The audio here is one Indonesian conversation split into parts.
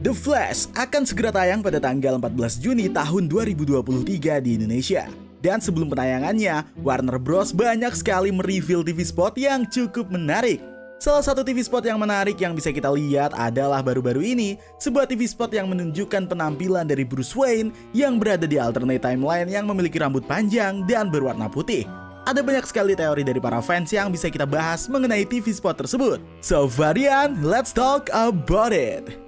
The Flash akan segera tayang pada tanggal 14 Juni tahun 2023 di Indonesia. Dan sebelum penayangannya, Warner Bros banyak sekali mereveal TV spot yang cukup menarik. Salah satu TV spot yang menarik yang bisa kita lihat adalah baru-baru ini, sebuah TV spot yang menunjukkan penampilan dari Bruce Wayne yang berada di alternate timeline yang memiliki rambut panjang dan berwarna putih. Ada banyak sekali teori dari para fans yang bisa kita bahas mengenai TV spot tersebut. So Varian, let's talk about it.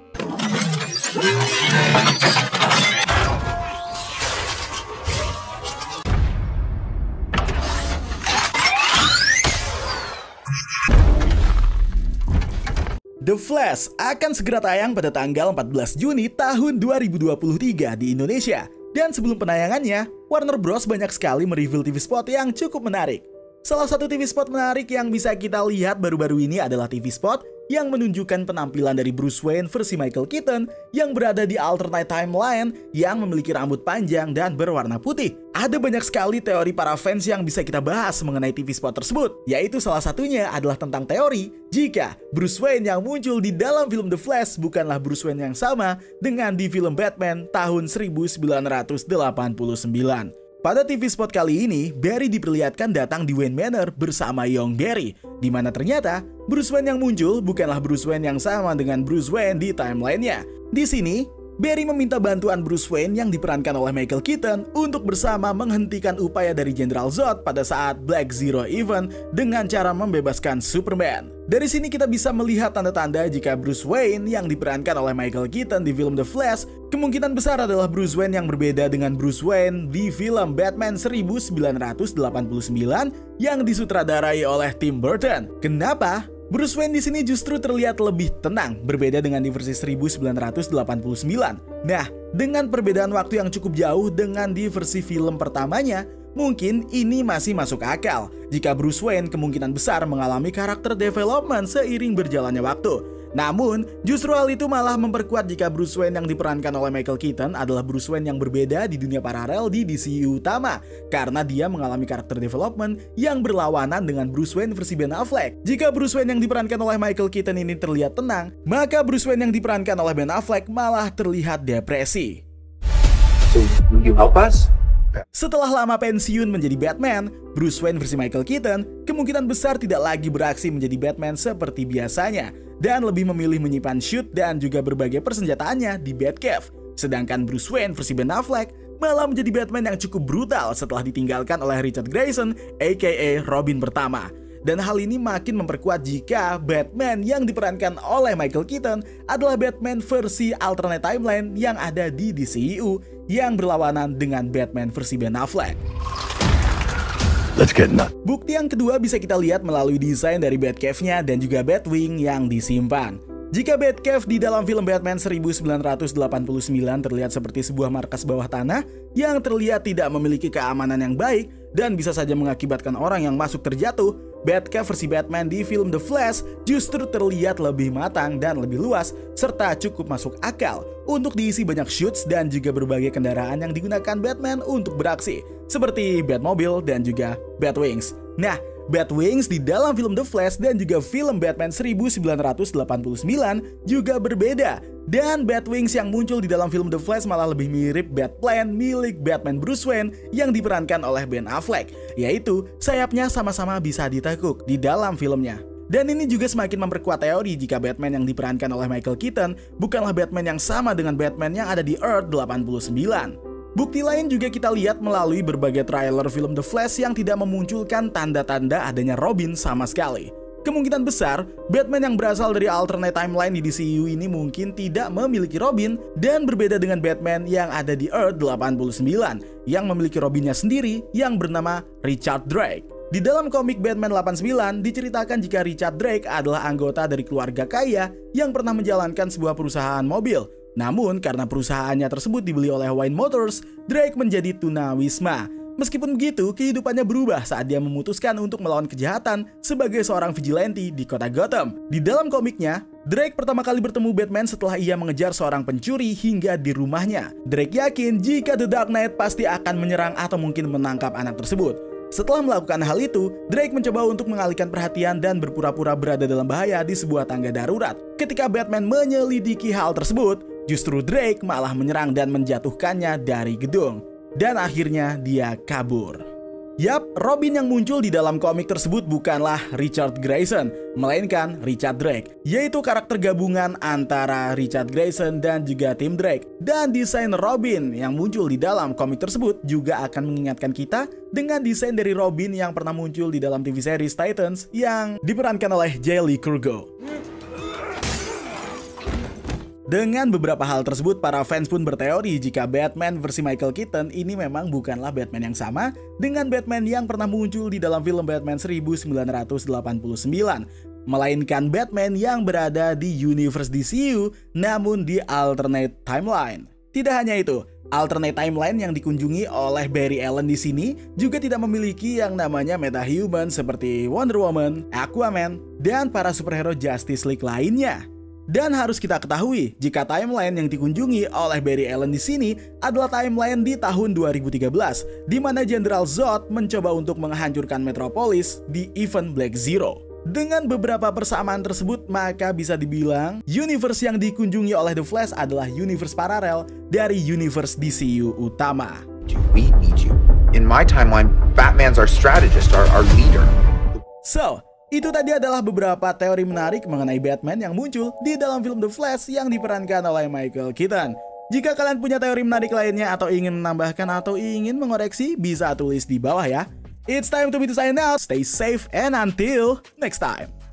The Flash akan segera tayang pada tanggal 14 Juni tahun 2023 di Indonesia. Dan sebelum penayangannya, Warner Bros banyak sekali mereveal TV spot yang cukup menarik. Salah satu TV spot menarik yang bisa kita lihat baru-baru ini adalah TV spot yang menunjukkan penampilan dari Bruce Wayne versi Michael Keaton yang berada di alternate timeline yang memiliki rambut panjang dan berwarna putih. Ada banyak sekali teori para fans yang bisa kita bahas mengenai TV spot tersebut, yaitu salah satunya adalah tentang teori jika Bruce Wayne yang muncul di dalam film The Flash bukanlah Bruce Wayne yang sama dengan di film Batman tahun 1989. Pada TV spot kali ini, Barry diperlihatkan datang di Wayne Manor bersama Young Barry, di mana ternyata Bruce Wayne yang muncul bukanlah Bruce Wayne yang sama dengan Bruce Wayne di timelinenya. Di sini, Barry meminta bantuan Bruce Wayne yang diperankan oleh Michael Keaton untuk bersama menghentikan upaya dari General Zod pada saat Black Zero event dengan cara membebaskan Superman. Dari sini kita bisa melihat tanda-tanda jika Bruce Wayne yang diperankan oleh Michael Keaton di film The Flash kemungkinan besar adalah Bruce Wayne yang berbeda dengan Bruce Wayne di film Batman 1989 yang disutradarai oleh Tim Burton. Kenapa? Bruce Wayne di sini justru terlihat lebih tenang, berbeda dengan di versi 1989. Nah, dengan perbedaan waktu yang cukup jauh dengan di versi film pertamanya, mungkin ini masih masuk akal jika Bruce Wayne kemungkinan besar mengalami karakter development seiring berjalannya waktu. Namun, justru hal itu malah memperkuat jika Bruce Wayne yang diperankan oleh Michael Keaton adalah Bruce Wayne yang berbeda di dunia paralel di DCU utama, karena dia mengalami karakter development yang berlawanan dengan Bruce Wayne versi Ben Affleck. Jika Bruce Wayne yang diperankan oleh Michael Keaton ini terlihat tenang, maka Bruce Wayne yang diperankan oleh Ben Affleck malah terlihat depresi. So, will you help us? Setelah lama pensiun menjadi Batman, Bruce Wayne versi Michael Keaton kemungkinan besar tidak lagi beraksi menjadi Batman seperti biasanya dan lebih memilih menyimpan shoot dan juga berbagai persenjataannya di Batcave. Sedangkan Bruce Wayne versi Ben Affleck malah menjadi Batman yang cukup brutal setelah ditinggalkan oleh Richard Grayson aka Robin pertama. Dan hal ini makin memperkuat jika Batman yang diperankan oleh Michael Keaton adalah Batman versi alternate timeline yang ada di DCU yang berlawanan dengan Batman versi Ben Affleck. Let's get nuts. Bukti yang kedua bisa kita lihat melalui desain dari Batcave-nya dan juga Batwing yang disimpan. Jika Batcave di dalam film Batman 1989 terlihat seperti sebuah markas bawah tanah yang terlihat tidak memiliki keamanan yang baik dan bisa saja mengakibatkan orang yang masuk terjatuh, Batcave versi Batman di film The Flash justru terlihat lebih matang dan lebih luas serta cukup masuk akal untuk diisi banyak shoots dan juga berbagai kendaraan yang digunakan Batman untuk beraksi seperti Batmobile dan juga Batwings. Nah, Batwings di dalam film The Flash dan juga film Batman 1989 juga berbeda. Dan Batwings yang muncul di dalam film The Flash malah lebih mirip Batplane milik Batman Bruce Wayne yang diperankan oleh Ben Affleck, yaitu sayapnya sama-sama bisa ditekuk di dalam filmnya. Dan ini juga semakin memperkuat teori jika Batman yang diperankan oleh Michael Keaton bukanlah Batman yang sama dengan Batman yang ada di Earth 89. Bukti lain juga kita lihat melalui berbagai trailer film The Flash yang tidak memunculkan tanda-tanda adanya Robin sama sekali. Kemungkinan besar, Batman yang berasal dari alternate timeline di DCU ini mungkin tidak memiliki Robin dan berbeda dengan Batman yang ada di Earth 89 yang memiliki Robinnya sendiri yang bernama Richard Drake. Di dalam komik Batman 89 diceritakan jika Richard Drake adalah anggota dari keluarga kaya yang pernah menjalankan sebuah perusahaan mobil. Namun karena perusahaannya tersebut dibeli oleh Wayne Motors, Drake menjadi tunawisma. Meskipun begitu, kehidupannya berubah saat dia memutuskan untuk melawan kejahatan sebagai seorang vigilante di kota Gotham. Di dalam komiknya, Drake pertama kali bertemu Batman setelah ia mengejar seorang pencuri hingga di rumahnya. Drake yakin jika The Dark Knight pasti akan menyerang atau mungkin menangkap anak tersebut. Setelah melakukan hal itu, Drake mencoba untuk mengalihkan perhatian dan berpura-pura berada dalam bahaya di sebuah tangga darurat. Ketika Batman menyelidiki hal tersebut, Justru Drake malah menyerang dan menjatuhkannya dari gedung. Dan akhirnya dia kabur. Yap, Robin yang muncul di dalam komik tersebut bukanlah Richard Grayson, melainkan Richard Drake, yaitu karakter gabungan antara Richard Grayson dan juga Tim Drake. Dan desain Robin yang muncul di dalam komik tersebut juga akan mengingatkan kita dengan desain dari Robin yang pernah muncul di dalam TV series Titans yang diperankan oleh J. Lee Curgo. Dengan beberapa hal tersebut, para fans pun berteori jika Batman versi Michael Keaton ini memang bukanlah Batman yang sama dengan Batman yang pernah muncul di dalam film Batman 1989, melainkan Batman yang berada di universe DCU namun di alternate timeline. Tidak hanya itu, alternate timeline yang dikunjungi oleh Barry Allen di sini juga tidak memiliki yang namanya metahuman seperti Wonder Woman, Aquaman, dan para superhero Justice League lainnya. Dan harus kita ketahui, jika timeline yang dikunjungi oleh Barry Allen di sini adalah timeline di tahun 2013, di mana Jenderal Zod mencoba untuk menghancurkan Metropolis di event Black Zero. Dengan beberapa persamaan tersebut, maka bisa dibilang universe yang dikunjungi oleh The Flash adalah universe paralel dari universe DCU utama. We need you. In my timeline, Batman's our strategist, our leader. So, itu tadi adalah beberapa teori menarik mengenai Batman yang muncul di dalam film The Flash yang diperankan oleh Michael Keaton. Jika kalian punya teori menarik lainnya atau ingin menambahkan atau ingin mengoreksi, bisa tulis di bawah ya. It's time to be to sign out. Stay safe and until next time.